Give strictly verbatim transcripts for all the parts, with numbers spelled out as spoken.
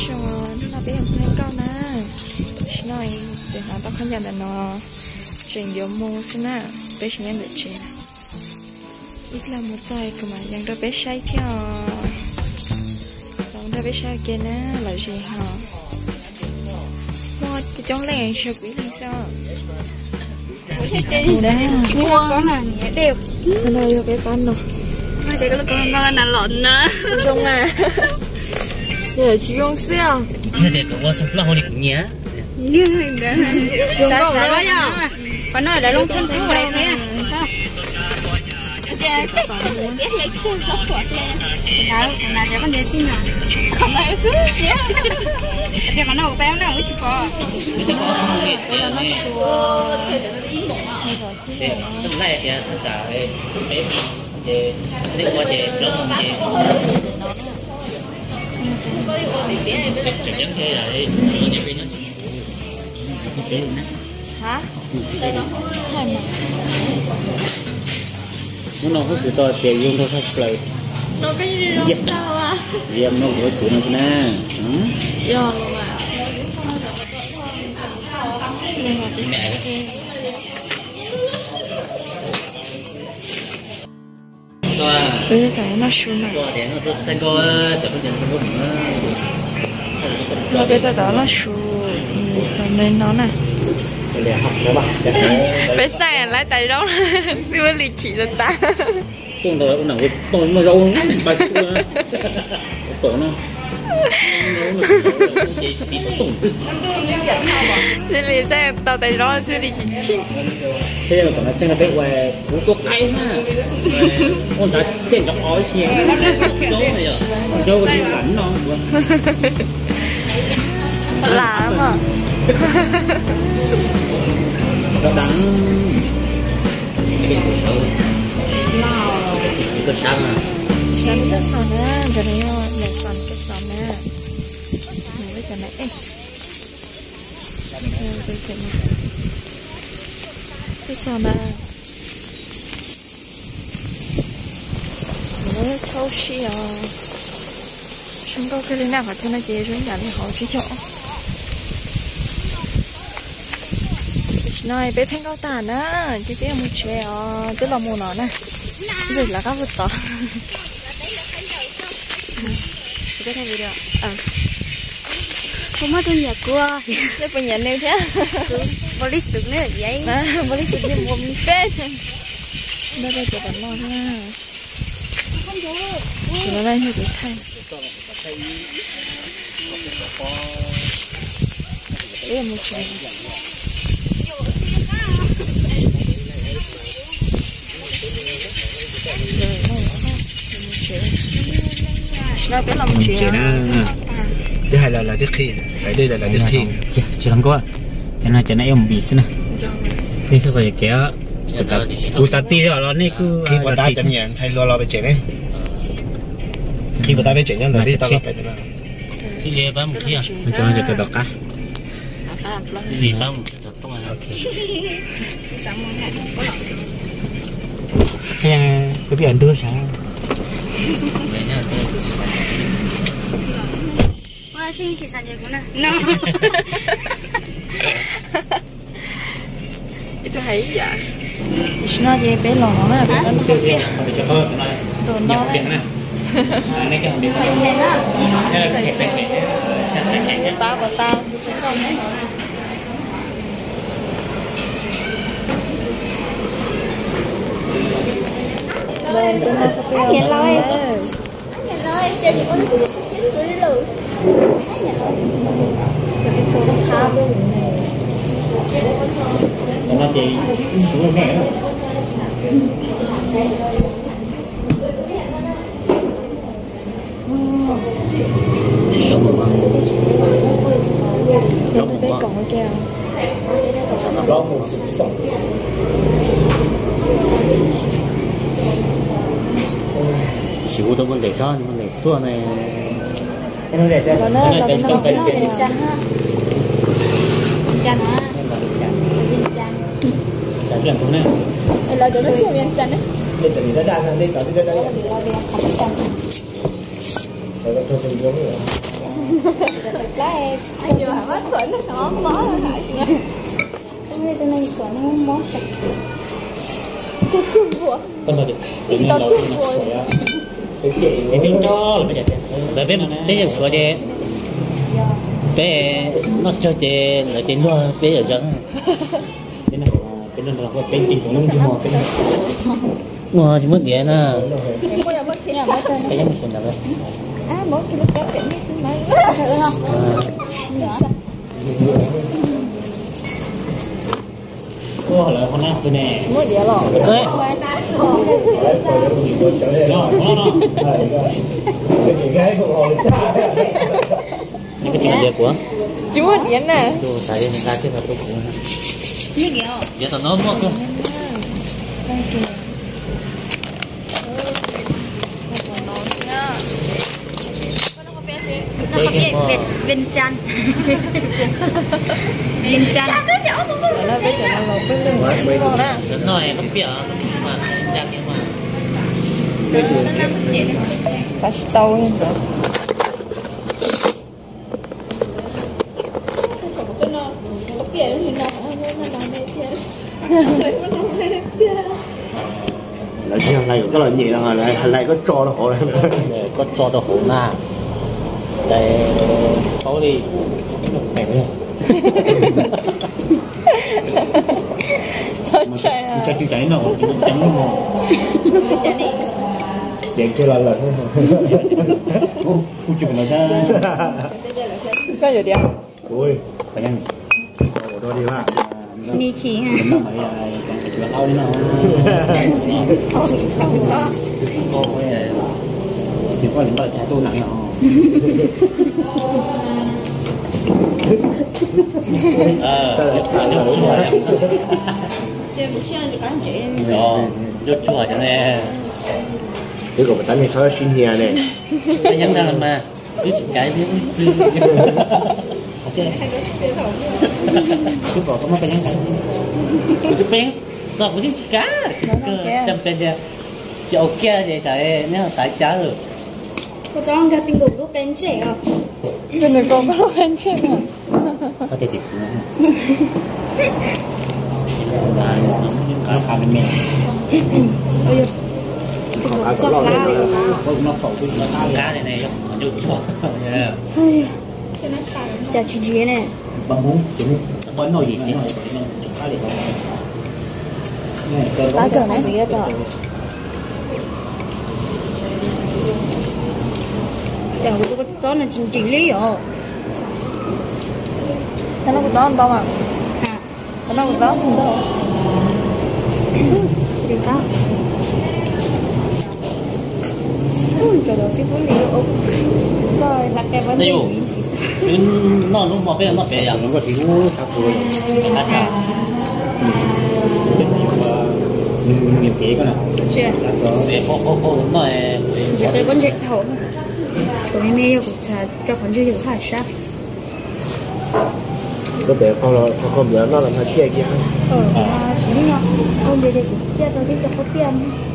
cho nó là bé không nên cao na nói để nó tao không nhận là nó chuyện nhiều mù xin na bé chỉ nhận được chuyện ít là một giây cơ màยังđược bé say theo rồi được bé say kia na là gì hả một cái trong lẻ sao quý làm sao con này đều con ơi cái con rồi cái con nó là lợn nè không à để chị用笑 thế thì có số là hồi cũng nhớ như thế sao sao đó nhá còn nó đã lông thân thấy vào đây thế chơi cái cái lấy xe rất khỏe xe nào nào cho con nhớ xin nào không ai xuống chứ chơi con nào béo nào mới chịu bỏ cái có số người thì nó thì trong này thì thật giả thì thì thì qua thì lớn hơn thì chắc chắn thế là đi sửa nhà bên nó chỉ hả muốn nó có sự to tiền dùng thôi sao lại nó cái gì đâu sao à em nó có sự nó xin à do luôn mà mẹ cái cái nó xuống này qua thì nó rất tay coi chả có tiền không nó bây giờ đó nó xuống cho nên nó này để học các bạn bây giờ lại tại đâu vì với lịch chỉ là ta con rồi con nào tôi mà râu bài tổ nó thế lý sẽ tao tại đó chứ lịch chỉ thế là còn nó chân là cái que cú thuốc tay ha con đã tiền trong ói xiên chỗ này à chỗ đi lạnh nó lạ mà nó đắng cái cuộc sống cái sáng à sáng cái sáng á giờ này họ để sáng cái sáng á mình bây giờ này ê cái cái cái sáng á nó超市啊chúng tôi cái nào phải cho nó chế chúng ta thì họ chỉ chỗ nói bé thanh cao tàn á chứ bé một trẻ tức là mua nó nè rồi là các vật tỏ cái thay video à không có tên nhà của cái bên nhà nêu thế bò lít sừng nữa vậy bò lít sừng đi mua mi phết đây đây cho bạn lo nha nó đây như cái thay đây là một trẻ nó biết làm chuyện chị thứ hai là là tiếp khi cái đây là là tiếp khi chưa làm có cho nên cho nên em bị xin nè khi sao rồi kéo u ta ti rồi nó này cứ khi mà ta chậm nhẹ thay lo lo về chuyện đấy khi mà ta về chuyện nhá là đi tao gặp phải thế nào chỉ để bán một kia mình cho nó được cả gì bán một kia tốt à ok xe cái biển đưa sáng 哇，星期三结婚了。No。 itu hay ya. Isna je bé lò á, bé nó không biết. Đồ nó đấy. này cái hồng điện. Cái này tao và tao sẽ không đấy. Lên trên nó có cái lôi. Rồi, giờ chỉ có tụi sẽ xuyên rồi đi rồi. Cái phố nó khá luôn. Nó chỉ xuống mẹ đó. Nó bé còn kêu. Đó một sự sống. chịu tôi muốn để cho muốn để xua này Cái nó để cho nó nó nó để nó cho cái cái nó để cho ha. Chăn hả? Chăn. Chả chuyện thôi nè. Đây là chỗ nó chưa miếng chăn đấy. Đây tại vì nó đang đây tới đây đây. Rồi cho tôi xuống nữa. lá em anh vừa hả bánh sữa nó ngon mó hả chị ơi cái này sữa nó mó sạch chút chút vừa con rồi chị tao chút vừa cái tiếng cho là bây giờ tại biết thế giờ sửa chứ bé nó cho chị là chị lo bé ở dẫn cái này cái này là bên chính của nó chứ mà cái này mà chỉ mất điện à cái này mình xem được à mỗi cái lúc đó kiểu như mấy trời ơi không ô là con nào cái này mới đĩa lọ đấy nó nó những cái chuyện đẹp của chú hết nhẫn nè chú xài người ta cái thật đúng không như kiểu giờ tao nói mất cơ nó có biết Việt Viên Chăn Viên Chăn nó bây giờ nó lột bên lưng xinh ngon đó nó nói không biết mà chắc nhưng mà phải tàu hơn nữa lại cái này có là gì đâu lại lại có cho nó hộ này có cho đồ hổ na cái khó đi đẹp không thôi trời à cho chú cháy nào chú cháy nó ngon điện cho là là cô chụp nó ra có gì đi không ui phải nhanh ồ đó đi mà đi chỉ ha nó phải còn phải chụp lâu đi nào cô phải thì có những cái trái tôi nặng nào ờ nước chua rồi nước chua cho nên cái cổ tánh này sao xin nhà này cái nhắn ra là mà cứ chỉ cái thế chứ cứ bỏ có một cái nhắn cứ bén rồi cứ chỉ cá chăm bên kia chị ok vậy tại nếu xài cá rồi cô cho anh ra tinh đủ lúc bên trẻ à cái này còn có bên trên à sao thì thịt nữa cá phá bên mẹ à có lo này nó phẩu nó cá này này nó chua chả chị gì này bằng bún chỉ có nồi gì thế nồi cá để tá cờ này gì hết rồi chẳng có cái con là chính chính lý rồi nó có to không à hả nó có to không đâu đi đó trời ơi phi bốn liệu rồi là cái vấn đề gì chứ nó nó mà cái nó bé à nó có thiếu các rồi tất cả mình nghiệp kế con nào chưa để có có có nó là chỉ cái vấn đề thầu tôi mới cũng trả cho con chưa được phải sao có thể không là không giờ nó làm hai kia kia ờ mà xí nhau con về đây cũng chưa tôi biết cho có tiền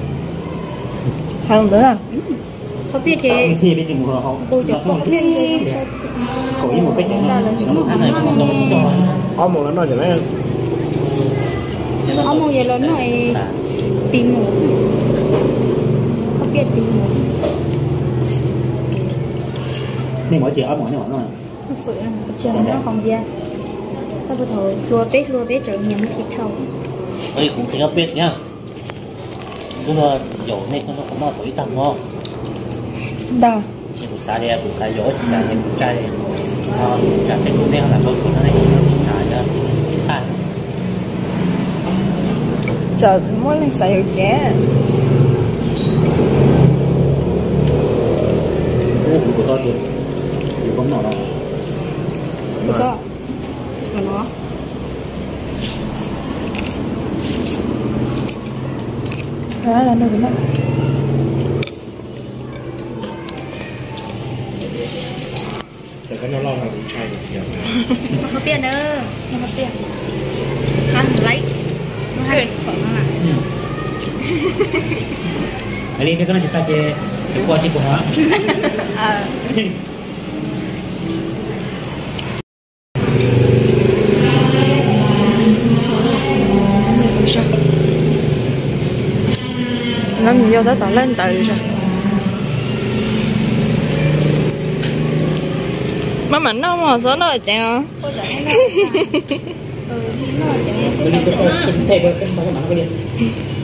không nữa à không biết chị thì đi tìm họ tôi cho có biết gì có ý một cái chuyện là là chúng nó này không đâu cho ông một nó nói cho nó ông một giờ lớn nói tìm một không biết tìm một nên mỗi chuyện ở mỗi nhỏ nó sự chờ nó không ra tao bắt đầu lùa bếp lùa bếp rồi nhắm thịt thầu ơi cũng thấy biết nhá tôi là dầu này nó cũng nó tuổi tầm ngon đâu thì cũng xài đây cũng xài dầu xài này cũng xài ờ cả cái cũng này là tôi cũng này xài cho à trời muốn lên xài chè của tôi thì thì có nhỏ đâu được chưa mà nó đó là nơi của nó แต่ก็น้องลองทำผู้ชายเดียว nó có tiền nữa nó có tiền khăn lấy nó hay khỏi nó à Ali ini kan cerita ke kuat cikgu ha. nó mình vô tới tỏ lên từ rồi mà mình nó mà số nó chào Cái đi cái cái cái cái cái cái cái